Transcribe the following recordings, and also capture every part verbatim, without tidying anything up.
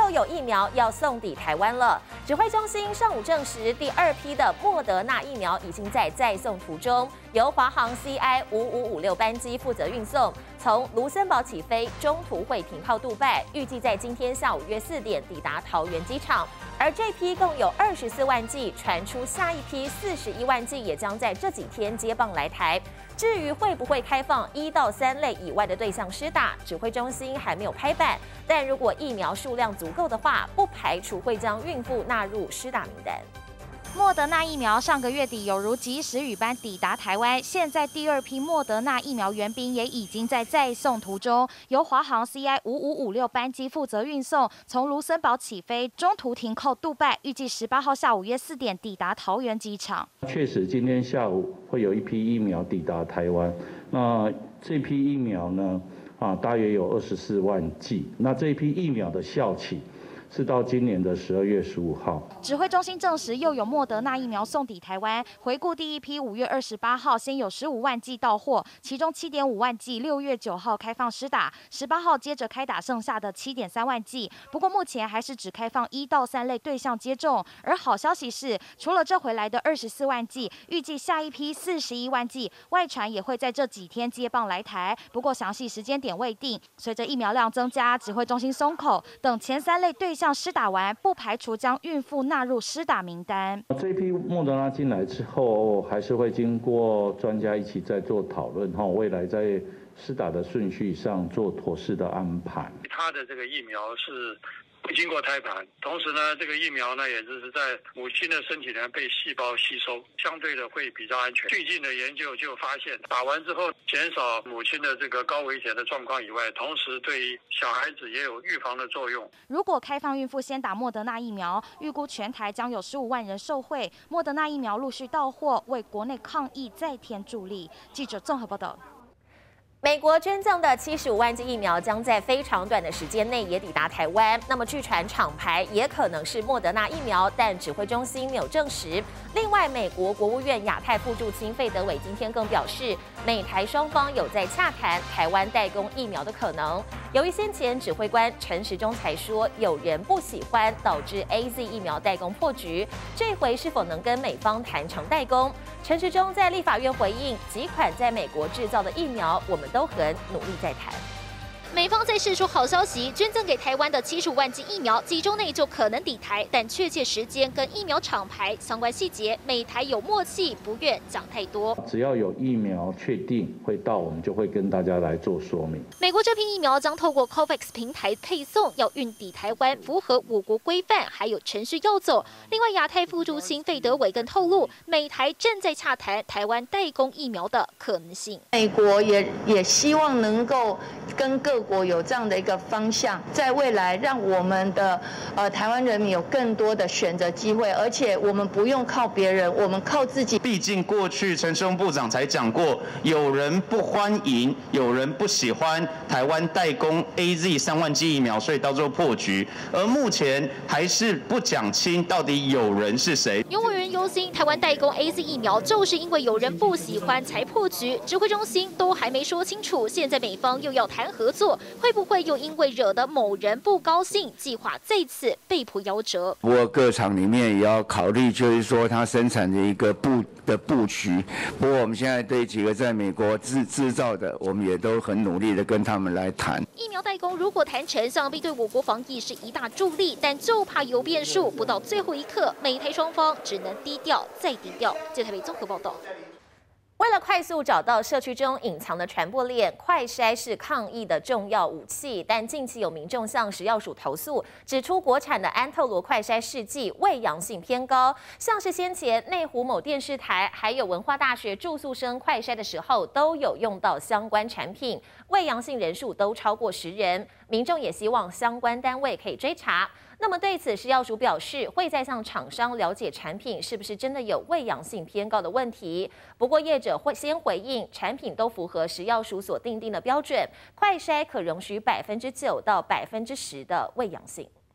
又有疫苗要送抵台湾了。指挥中心上午证实，第二批的莫德纳疫苗已经在载送途中，由华航 C I 五五五六班机负责运送，从卢森堡起飞，中途会停靠杜拜，预计在今天下午约四点抵达桃园机场。而这批共有二十四万剂，传出下一批四十一万剂也将在这几天接棒来台。至于会不会开放一到三类以外的对象施打，指挥中心还没有拍板。但如果疫苗数量足够的话，不排除会将孕妇纳入施打名单。 莫德纳疫苗上个月底有如及时雨般抵达台湾，现在第二批莫德纳疫苗援兵也已经在载送途中，由华航 C I 五五五六班机负责运送，从卢森堡起飞，中途停靠杜拜，预计十八号下午约四点抵达桃园机场。 确实，今天下午会有一批疫苗抵达台湾，那这批疫苗呢，啊，大约有二十四万剂，那这批疫苗的效期是到今年的十二月十五号。 指挥中心证实，又有莫德纳疫苗送抵台湾。回顾第一批，五月二十八号先有十五万剂到货，其中七点五万剂六月九号开放施打，十八号接着开打剩下的七点三万剂。不过目前还是只开放一到三类对象接种。而好消息是，除了这回来的二十四万剂，预计下一批四十一万剂外传也会在这几天接棒来台。不过详细时间点未定。随着疫苗量增加，指挥中心松口，等前三类对象施打完，不排除将孕妇纳入施打名单。 这批莫德纳进来之后，还是会经过专家一起再做讨论哈，未来在施打的顺序上做妥适的安排。 他的这个疫苗是不经过胎盘，同时呢，这个疫苗呢也就是在母亲的身体里面被细胞吸收，相对的会比较安全。最近的研究就发现，打完之后减少母亲的这个高危险的状况以外，同时对于小孩子也有预防的作用。 如果开放孕妇先打莫德纳疫苗，预估全台将有十五万人受惠。莫德纳疫苗陆续到货，为国内抗疫再添助力。记者综合报道。 美国捐赠的七十五万剂疫苗将在非常短的时间内也抵达台湾。那么，据传厂牌也可能是莫德纳疫苗，但指挥中心没有证实。另外，美国国务院亚太副驻青费德伟今天更表示，美台双方有在洽谈台湾代工疫苗的可能。由于先前指挥官陈时中才说有人不喜欢，导致 A Z 疫苗代工破局，这回是否能跟美方谈成代工？陈时中在立法院回应，几款在美国制造的疫苗，我们都很努力在谈。 美方在释出好消息，捐赠给台湾的七十五万剂疫苗，几周内就可能抵台，但确切时间跟疫苗厂牌相关细节，美台有默契，不愿讲太多。 只要有疫苗确定会到，我们就会跟大家来做说明。 美国这批疫苗将透过 COVAX 平台配送，要运抵台湾，符合我国规范，还有程序要走。另外，亚太副驻青费德伟更透露，美台正在洽谈台湾代工疫苗的可能性。 美国也也希望能够跟各国有这样的一个方向，在未来让我们的呃台湾人民有更多的选择机会，而且我们不用靠别人，我们靠自己。 毕竟过去陈时中部长才讲过，有人不欢迎，有人不喜欢台湾代工 A Z 三万剂疫苗，所以到最后破局。而目前还是不讲清到底有人是谁。 有委员忧心，台湾代工 A Z 疫苗就是因为有人不喜欢才破局，指挥中心都还没说清楚，现在美方又要谈合作。会不会又因为惹得某人不高兴，计划这次被迫夭折？ 不过各厂里面也要考虑，就是说它生产的一个布的布局。不过我们现在对几个在美国制制造的，我们也都很努力的跟他们来谈。 疫苗代工如果谈成，想必对我国防疫是一大助力，但就怕有变数，不到最后一刻，美台双方只能低调再低调。记者台北综合报道。 为了快速找到社区中隐藏的传播链，快筛是抗疫的重要武器。但近期有民众向食药署投诉，指出国产的安特罗快筛试剂伪阳性偏高，像是先前内湖某电视台还有文化大学住宿生快筛的时候，都有用到相关产品，伪阳性人数都超过十人。民众也希望相关单位可以追查。那么对此，食药署表示会再向厂商了解产品是不是真的有伪阳性偏高的问题。不过业者会先回应，产品都符合食药署所订定的标准，快筛可容许百分之九到百分之十的伪阳性。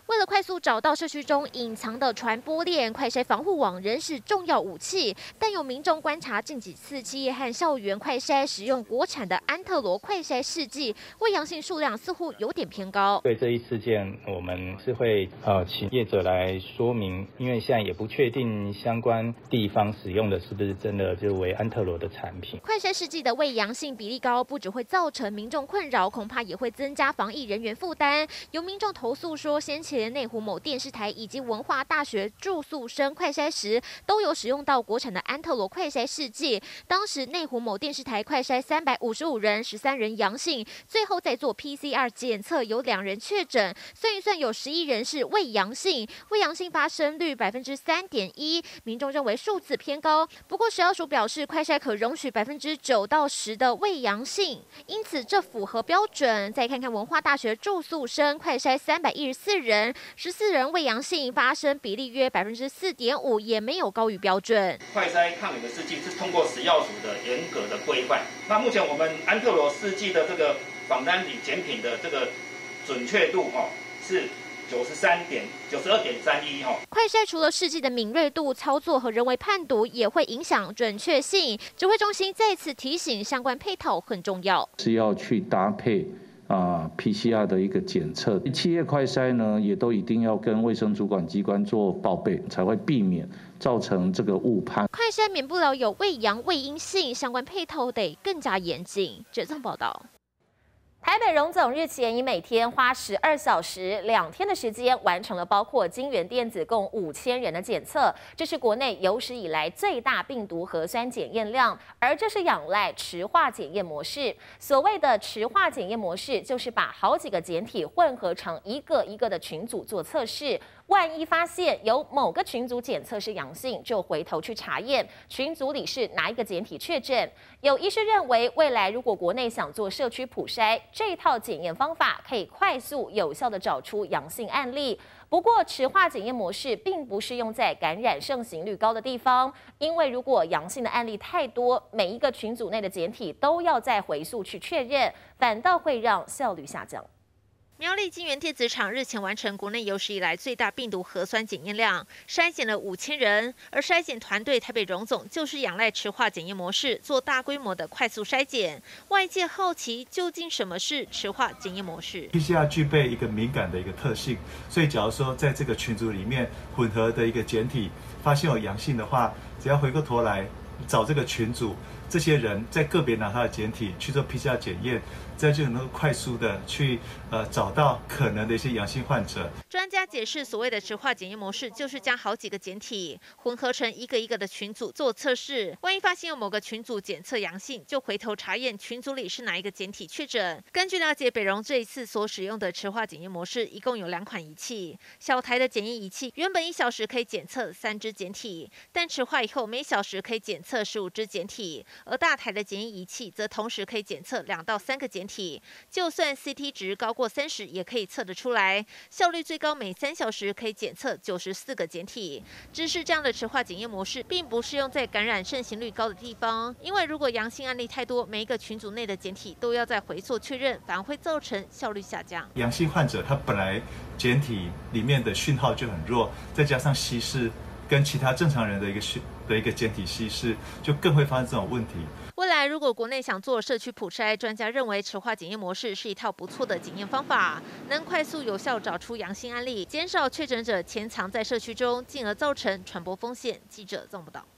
为了快速找到社区中隐藏的传播链，快筛防护网仍是重要武器。但有民众观察，近几次企业和校园快筛使用国产的安特罗快筛试剂，未阳性数量似乎有点偏高。 对这一事件，我们是会呃请业者来说明，因为现在也不确定相关地方使用的是不是真的就为安特罗的产品。 快筛试剂的未阳性比例高，不只会造成民众困扰，恐怕也会增加防疫人员负担。有民众投诉说，先前内湖某电视台以及文化大学住宿生快筛时，都有使用到国产的安特罗快筛试剂。当时内湖某电视台快筛三百五十五人，十三人阳性，最后再做 P C R 检测，有两人确诊，算一算有十一人是未阳性，未阳性发生率百分之三点一，民众认为数字偏高。不过食药署表示，快筛可容许百分之九到十的未阳性，因此这符合标准。再看看文化大学住宿生快筛三百一十四人，十四人未阳性，发生比例约百分之四点五，也没有高于标准。 快筛抗原的试剂是通过食药署的严格的规范。那目前我们安特罗试剂的这个仿单体检品的这个准确度哈、哦、是九十三点九十二点三一哈。 快筛除了试剂的敏锐度、操作和人为判读，也会影响准确性。指挥中心再次提醒，相关配套很重要， 是要去搭配。啊 ，P C R 的一个检测，企业快筛呢，也都一定要跟卫生主管机关做报备，才会避免造成这个误判。 快筛免不了有未阳、未阴性，相关配套得更加严谨。这份报道。 台北荣总日前以每天花十二小时、两天的时间，完成了包括金源电子共五千人的检测，这是国内有史以来最大病毒核酸检验量。而这是仰赖池化检验模式。所谓的池化检验模式，就是把好几个检体混合成一个一个的群组做测试。万一发现有某个群组检测是阳性，就回头去查验群组里是哪一个检体确诊。有医师认为，未来如果国内想做社区普筛，这套检验方法可以快速有效地找出阳性案例。不过，池化检验模式并不适用在感染盛行率高的地方，因为如果阳性的案例太多，每一个群组内的检体都要再回溯去确认，反倒会让效率下降。 苗栗金源电子厂日前完成国内有史以来最大病毒核酸检验量，筛检了五千人，而筛检团队台北荣总就是仰赖池化检验模式做大规模的快速筛检。外界好奇究竟什么是池化检验模式 ？P C R 具备一个敏感的一个特性，所以假如说在这个群组里面混合的一个检体发现有阳性的话，只要回过头来找这个群组。这些人在个别拿他的检体去做 P C R 检验，这样就能够快速的去呃找到可能的一些阳性患者。 专家解释，所谓的池化检验模式，就是将好几个检体混合成一个一个的群组做测试。万一发现有某个群组检测阳性，就回头查验群组里是哪一个检体确诊。根据了解，北荣这一次所使用的池化检验模式，一共有两款仪器。小台的检验仪器原本一小时可以检测三支检体，但池化以后每小时可以检测十五支检体。而大台的检验仪器则同时可以检测两到三个检体，就算 C T 值高过三十，也可以测得出来。效率最高，每三小时可以检测九十四个检体。只是这样的池化检验模式，并不适用在感染盛行率高的地方，因为如果阳性案例太多，每一个群组内的检体都要再回溯确认，反而会造成效率下降。 阳性患者他本来检体里面的讯号就很弱，再加上稀释跟其他正常人的一个讯的一个检体稀释，就更会发生这种问题。 未来如果国内想做社区普筛，专家认为池化检验模式是一套不错的检验方法，能快速有效找出阳性案例，减少确诊者潜藏在社区中，进而造成传播风险。记者曾报道。